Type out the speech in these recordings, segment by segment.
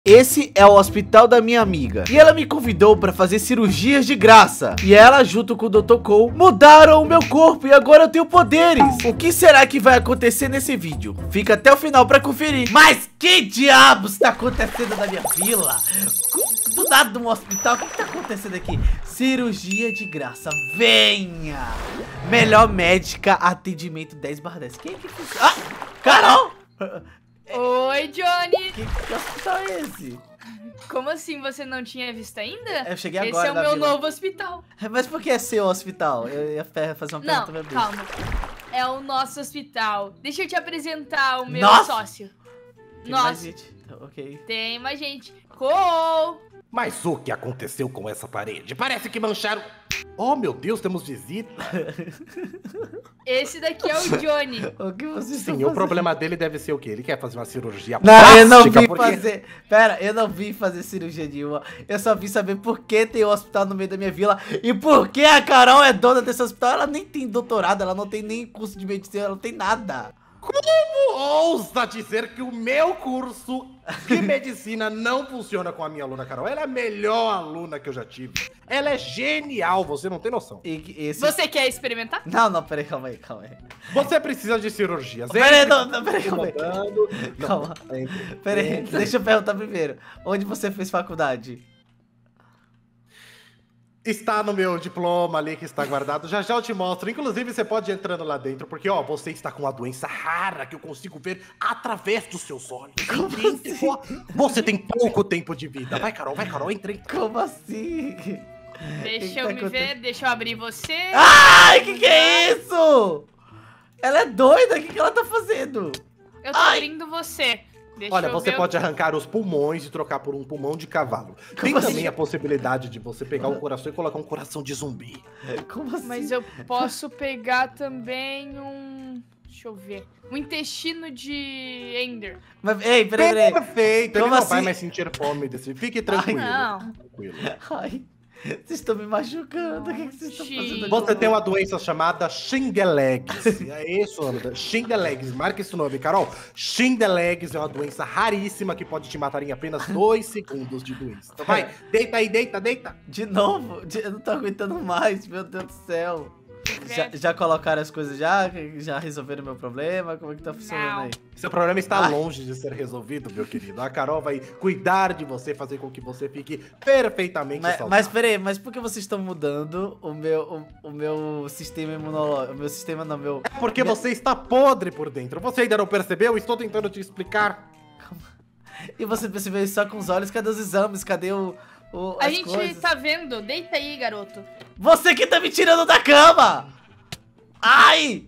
Esse é o hospital da minha amiga e ela me convidou para fazer cirurgias de graça. E ela, junto com o Dr. Cole, mudaram o meu corpo e agora eu tenho poderes. O que será que vai acontecer nesse vídeo? Fica até o final para conferir. Mas que diabos está acontecendo na minha vila? Do nada de um hospital, o que está acontecendo aqui? Cirurgia de graça, venha! Melhor médica, atendimento 10/10. Quem é que fez? Ah, Carol! Oi, Johnny! Que hospital é esse? Como assim, você não tinha visto ainda? Eu cheguei agora. Esse é o meu novo hospital. Mas por que é seu hospital? Eu ia fazer uma pergunta. Não, calma. É o nosso hospital. Deixa eu te apresentar o meu sócio. Tem mais gente? Ok. Tem mais gente. Cole! Mas o que aconteceu com essa parede? Parece que mancharam... Oh, meu Deus, temos visita. Esse daqui é o Johnny. O que você Sim, o problema dele deve ser o quê? Ele quer fazer uma cirurgia plástica? Não, eu não vim fazer... Pera, eu não vim fazer cirurgia nenhuma. Eu só vim saber por que tem um hospital no meio da minha vila e por que a Carol é dona desse hospital. Ela nem tem doutorado, ela não tem nem curso de medicina, ela não tem nada. Como ousa dizer que o meu curso de medicina não funciona com a minha aluna Carol? Ela é a melhor aluna que eu já tive. Ela é genial, você não tem noção. Você quer experimentar? Não, peraí, calma aí. Você precisa de cirurgias. Peraí, calma aí. Calma. Peraí, deixa eu perguntar primeiro. Onde você fez faculdade? Está no meu diploma ali que está guardado, já já eu te mostro. Inclusive você pode ir entrando lá dentro, porque ó, você está com uma doença rara que eu consigo ver através dos seus olhos. Você tem pouco tempo de vida. Vai, Carol, entra. Como assim? Deixa eu me ver, deixa eu abrir você. Ai, que é isso? Ela é doida, o que ela tá fazendo? Eu tô abrindo você. Olha, você pode arrancar os pulmões e trocar por um pulmão de cavalo. Tem também a possibilidade de você pegar um coração e colocar um coração de zumbi. Como assim? Mas eu posso pegar também um... Deixa eu ver. Um intestino de Ender. Mas, ei, peraí. Perfeito. Como Ele não assim? vai mais sentir fome desse. Fique tranquilo. Não. Tranquilo. Ai, vocês estão me machucando. O que vocês estão fazendo? Você tem uma doença chamada Schindelegs. É isso o nome da Schindelegs. Marca esse nome, Carol. Schindelegs é uma doença raríssima que pode te matar em apenas 2 segundos de doença. Então vai, deita aí, deita. De novo? Eu não tô aguentando mais, meu Deus do céu. Já colocaram as coisas já resolveram meu problema? Como é que tá funcionando aí? Seu problema está longe de ser resolvido, meu querido. A Carol vai cuidar de você, fazer com que você fique perfeitamente saudável. Mas peraí, mas por que vocês estão mudando o meu sistema imunológico? O meu sistema não, meu... É porque você está podre por dentro. Você ainda não percebeu? Estou tentando te explicar. E você percebeu isso só com os olhos? Cadê os exames? Cadê A gente tá vendo. Deita aí, garoto. Você que tá me tirando da cama! Ai!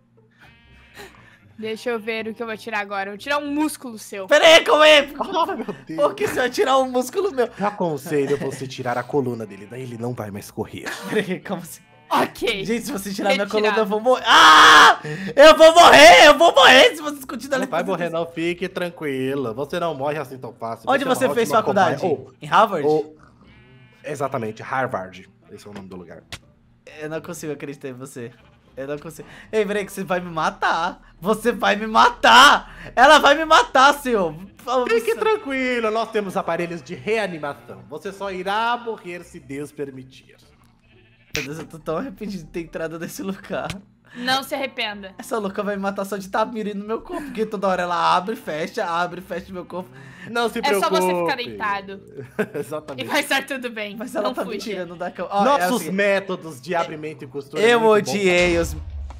Deixa eu ver o que eu vou tirar agora. Eu vou tirar um músculo seu. Pera aí, calma aí! Oh, meu Deus. Por que você vai tirar um músculo meu? Eu aconselho você tirar a coluna dele, daí ele não vai mais correr. Pera aí, calma assim. Ok. Gente, se você tirar minha coluna, eu vou morrer. Ah! Eu vou morrer se vocês continuarem. Não vai morrer não, fique tranquilo. Você não morre assim tão fácil. Onde você fez faculdade? Em Harvard? Exatamente, Harvard. Esse é o nome do lugar. Eu não consigo acreditar em você. Eu não consigo. Ei, peraí, que você vai me matar. Você vai me matar. Ela vai me matar, senhor. Fique tranquilo, nós temos aparelhos de reanimação. Você só irá morrer se Deus permitir. Meu Deus, eu tô tão arrependido de ter entrado nesse lugar. Não se arrependa. Essa louca vai me matar só de estar mirando no meu corpo. Porque toda hora ela abre e fecha meu corpo. Não se preocupe. É só você ficar deitado. Exatamente. E vai estar tudo bem. Mas ela não tá me fuja. tirando da cama. Nossos métodos de abrimento e costura. Eu odiei os...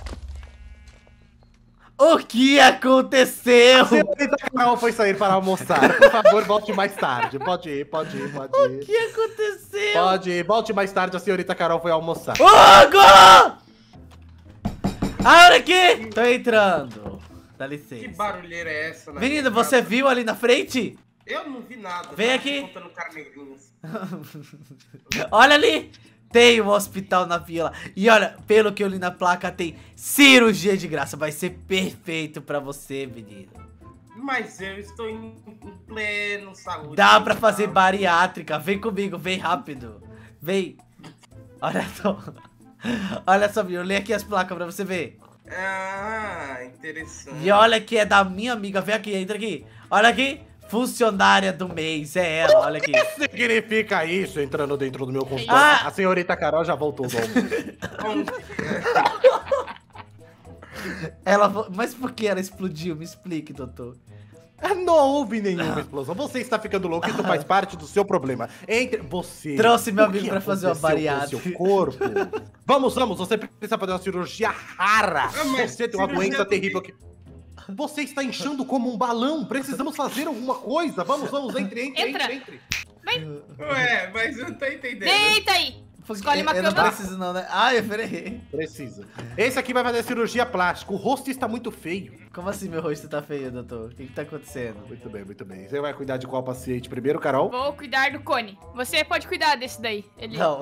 O que aconteceu? A senhorita Carol foi sair para almoçar. Por favor, volte mais tarde. Pode ir. O que aconteceu? Pode ir, volte mais tarde. A senhorita Carol foi almoçar. Hugo! Abre aqui! Tô entrando. Dá licença. Que barulheira é essa? Menino, você viu ali na frente? Eu não vi nada. Vem aqui. Contando carneirinhos. Olha ali. Tem um hospital na vila. E olha, pelo que eu li na placa, tem cirurgia de graça. Vai ser perfeito pra você, menino. Mas eu estou em pleno saúde. Dá pra fazer bariátrica. Vem comigo, vem rápido. Vem. Olha só. Olha só, menino. Eu li aqui as placas pra você ver. Ah, interessante. E olha que é da minha amiga. Vem aqui, entra aqui. Olha aqui. Funcionária do mês, é ela, olha aqui. O que significa isso entrando dentro do meu consultório? Ah! A senhorita Carol já voltou do almoço. Mas por que ela explodiu? Me explique, doutor. Não houve nenhuma explosão. Você está ficando louco, isso faz parte do seu problema. Entre você... Trouxe meu o que amigo pra fazer uma aconteceu com bariátrica. seu corpo. Vamos, você precisa fazer uma cirurgia rara. mas Você tem uma cirurgia doença do quê? terrível que... Você está inchando como um balão. Precisamos fazer alguma coisa. Vamos, entre. Ué, mas eu não tô entendendo. Deita aí. Escolhe uma Eu não cama. preciso não, né? Ah, eu ferrei. Precisa. Esse aqui vai fazer cirurgia plástica. O rosto está muito feio. Como assim meu rosto tá feio, doutor? O que tá acontecendo? Muito bem. Você vai cuidar de qual paciente primeiro, Carol? Vou cuidar do Cone. Você pode cuidar desse daí. Ele... Não.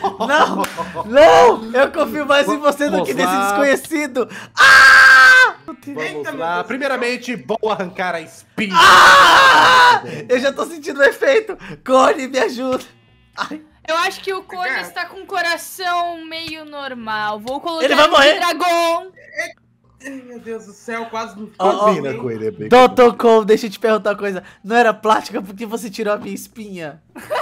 Não! Eu confio mais em você do Vamos que nesse lá. desconhecido. Ah! Vamos Eita, meu lá. Deus. Primeiramente, vou arrancar a espinha. Ah! Eu já tô sentindo o efeito. Cone, me ajuda. Ai. Eu acho que o Cone Cara. está com um coração meio normal. Vou colocar Ele vai morrer. de dragão. Ai, meu Deus do céu, quase não Ó, ó, Combina com ele, é bem Doutor Cole, deixa eu te perguntar uma coisa. Não era plástica porque você tirou a minha espinha?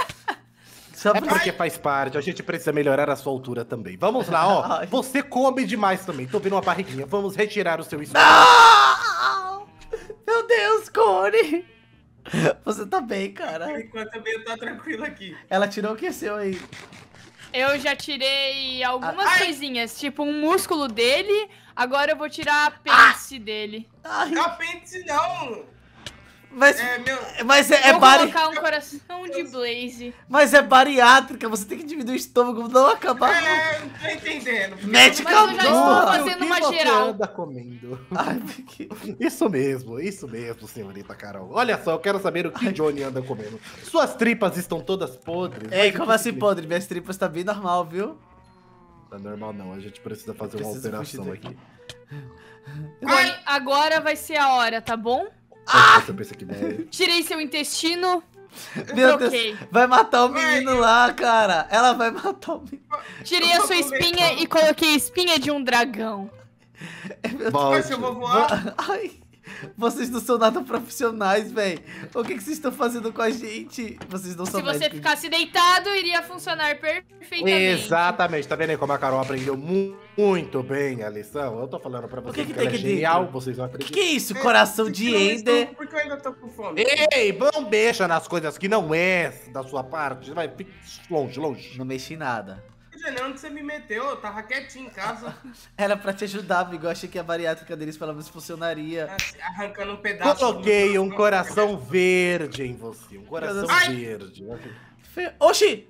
Só É pra... porque faz parte, a gente precisa melhorar a sua altura também. Vamos lá, ó. Ai. Você come demais também. Tô vendo uma barriguinha. Vamos retirar o seu espinho. Não! Meu Deus, Cone. Você tá bem, Por cara. enquanto também tá tranquilo aqui. Ela tirou o que é seu aí? Eu já tirei algumas Ai. coisinhas, tipo um músculo dele. Agora eu vou tirar a apêndice dele. Ai, Apêndice não! mas É, meu... mas Vou colocar um coração de Blaze. mas é bariátrica, você tem que diminuir o estômago, não acabar. não tô entendendo. Médica Mas eu já estou boa. fazendo O que uma você geral. anda comendo? Ai, porque... Isso mesmo, senhorita Carol. Olha só, eu quero saber o que Johnny anda comendo. Suas tripas estão todas podres. Ei, Mas o como que assim significa? podre? Minhas tripas tá bem normal, viu? Não é normal não, a gente precisa fazer uma Preciso alteração fugir aqui. daqui. Cone, agora vai ser a hora, tá bom? Você pensa que vai... Tirei seu intestino. Meu Troquei. Deus, vai matar o menino lá, cara. Ela vai matar o menino. Tirei a sua espinha e coloquei a espinha de um dragão. Volte. eu vou voar. Ai, vocês não são nada profissionais, velho. O que vocês estão fazendo com a gente? Vocês não são Se você médicos. ficasse deitado, iria funcionar perfeitamente. Exatamente, tá vendo aí como a Carol aprendeu muito bem a lição? Eu tô falando pra vocês que que ela tem é aqui genial, dentro? vocês não Que acreditam. é isso? Coração de Ender. Porque eu ainda tô com fome. Ei, não mexa nas coisas que não é da sua parte. Vai, fique longe. Não mexi em nada. Onde você me meteu? Eu tava quietinho em casa, Era pra te ajudar, amigo. Eu achei que a bariátrica deles pelo menos funcionaria. assim, arrancando um pedaço. Coloquei do um meu coração verde em você. Um coração Ai! verde. Oxi!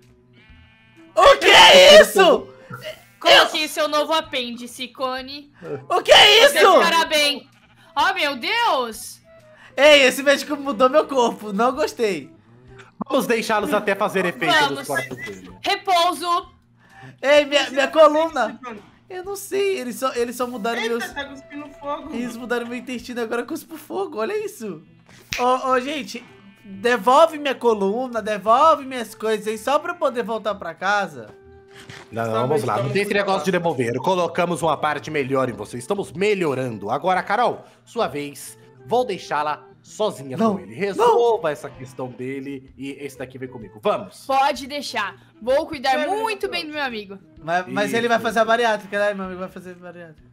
O que é isso? Coloquei seu novo apêndice, Cone. O que é Você isso? ficará bem. Oh, meu Deus! Ei, esse médico mudou meu corpo. Não gostei. Vamos deixá-los até fazer efeito Vamos. nos corpos dele. Repouso. Ei, minha coluna. Johnny. Eu não sei. Eles só mudaram meus... Eita, tá cuspindo fogo. Eles mudaram meu intestino, agora eu cuspo fogo, olha isso. Ô, gente, devolve minha coluna, devolve minhas coisas aí, só pra eu poder voltar pra casa. Não, vamos lá. Não tem esse negócio de devolver. Colocamos uma parte melhor em você. Estamos melhorando. Agora, Carol, sua vez. Vou deixá-la sozinha Não, com ele. Resolva essa questão dele e esse daqui vem comigo. Vamos. Pode deixar. Vou cuidar muito bem do meu amigo. Mas ele vai fazer a bariátrica, né? Meu amigo vai fazer a bariátrica.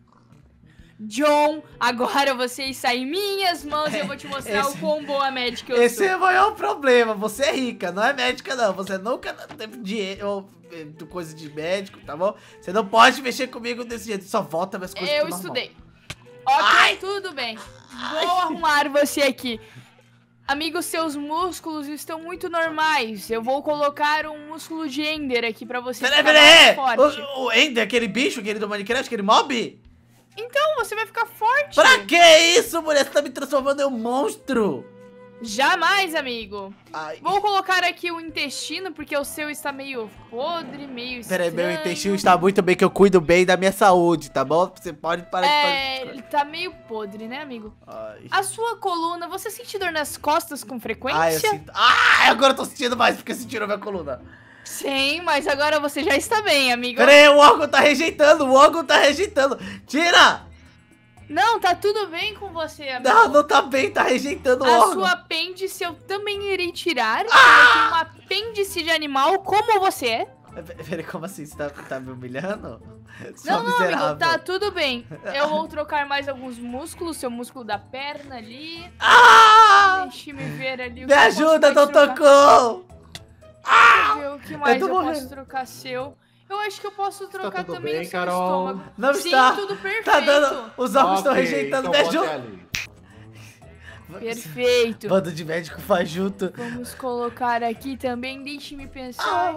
John, agora você está em minhas mãos e eu vou te mostrar Esse- o quão boa médica eu Esse sou. é o maior problema, você é rica, não é médica não. Você nunca teve dinheiro ou coisa de médico, tá bom? Você não pode mexer comigo desse jeito, só volta minhas coisas Eu pro normal. estudei. Ok, tudo bem. Vou arrumar você aqui. Amigo, seus músculos estão muito normais. Eu vou colocar um músculo de Ender aqui pra você Peraí, ficar mais peraí! forte. O Ender, aquele bicho, aquele do Minecraft, aquele mob? Então, você vai ficar forte. Pra que isso, mulher? Você tá me transformando em um monstro! Jamais, amigo. Ai. Vou colocar aqui o intestino, porque o seu está meio podre, meio Peraí, estranho. meu intestino está muito bem, que eu cuido bem da minha saúde, tá bom? Você pode parar de fazer... Ele tá meio podre, né, amigo? Ai. A sua coluna, você sente dor nas costas com frequência? Ai, eu sinto... Ai, agora eu tô sentindo mais, porque você tirou minha coluna. Sim, mas agora você já está bem, amigo. Peraí, o órgão tá rejeitando, Tira! Não, tá tudo bem com você, amigo. Não, não tá bem, tá rejeitando o A órgão. sua apêndice eu também irei tirar. Eu tenho um apêndice de animal como você é. Peraí, como assim? Você tá me humilhando? Não, não, miserável. amigo, tá tudo bem. Eu vou trocar mais alguns músculos, seu músculo da perna ali. Deixa-me ver ali o Me que ajuda, eu posso mais Dr. trocar. Cole! Deixa eu ver o que mais tô eu morrendo. posso trocar seu. Eu acho que eu posso trocar tudo também bem, o seu Carol? estômago. Não Sim, está. tudo perfeito. Tá dando. Os órgãos estão Ok, rejeitando, então me bote ajuda. ali. Perfeito. Bando de médico fajuto. Vamos colocar aqui também, deixe-me pensar.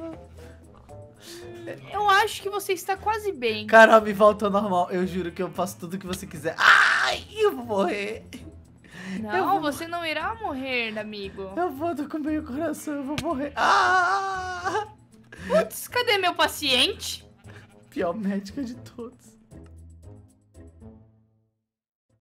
Eu acho que você está quase bem. Carol, me volta ao normal. Eu juro que eu faço tudo que você quiser. Ai, eu vou morrer. Não, você não irá morrer, amigo. Eu vou com meio coração, eu vou morrer. Putz, cadê meu paciente? Pior médica de todos.